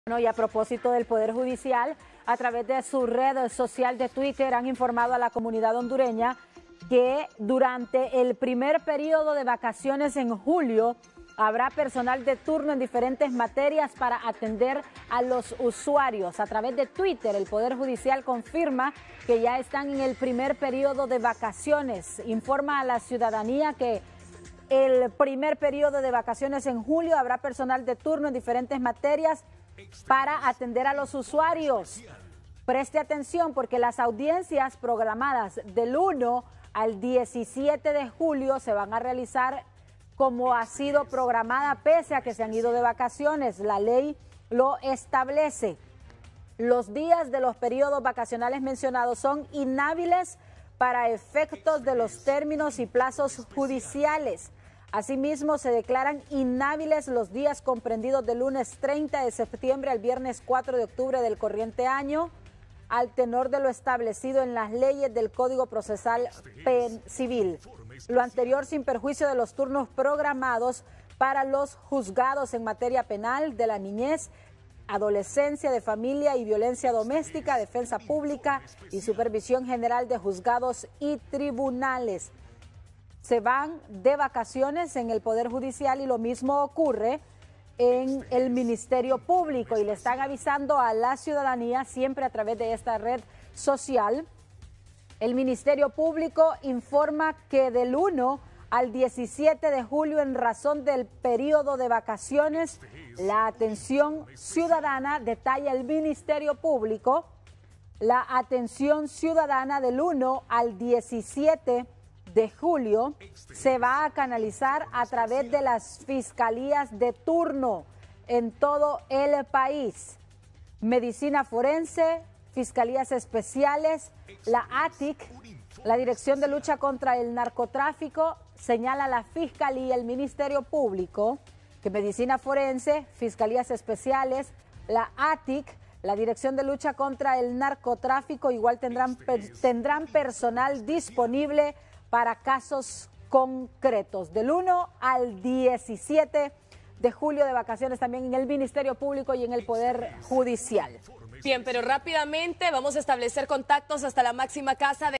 Y a propósito del Poder Judicial, a través de su red social de Twitter han informado a la comunidad hondureña que durante el primer periodo de vacaciones en julio habrá personal de turno en diferentes materias para atender a los usuarios. A través de Twitter, el Poder Judicial confirma que ya están en el primer periodo de vacaciones. Informa a la ciudadanía que el primer periodo de vacaciones en julio habrá personal de turno en diferentes materias para atender a los usuarios. Preste atención porque las audiencias programadas del 1 al 17 de julio se van a realizar como ha sido programada pese a que se han ido de vacaciones. La ley lo establece. Los días de los periodos vacacionales mencionados son inhábiles para efectos de los términos y plazos judiciales. Asimismo, se declaran inhábiles los días comprendidos del lunes 30 de septiembre al viernes 4 de octubre del corriente año, al tenor de lo establecido en las leyes del Código Procesal Civil. Lo anterior sin perjuicio de los turnos programados para los juzgados en materia penal, de la niñez, adolescencia, de familia y violencia doméstica, defensa pública y supervisión general de juzgados y tribunales. Se van de vacaciones en el Poder Judicial y lo mismo ocurre en el Ministerio Público, y le están avisando a la ciudadanía siempre a través de esta red social. El Ministerio Público informa que del 1 al 17 de julio, en razón del periodo de vacaciones, la atención ciudadana, detalla el Ministerio Público, la atención ciudadana del 1 al 17 de julio se va a canalizar a través de las fiscalías de turno en todo el país. Medicina forense, fiscalías especiales, la ATIC, la Dirección de Lucha contra el Narcotráfico, señala la Fiscalía y el Ministerio Público que medicina forense, fiscalías especiales, la ATIC, la Dirección de Lucha contra el Narcotráfico igual tendrán personal disponible para casos concretos. Del 1 al 17 de julio de vacaciones también en el Ministerio Público y en el Poder Judicial. Bien, pero rápidamente vamos a establecer contactos hasta la máxima casa de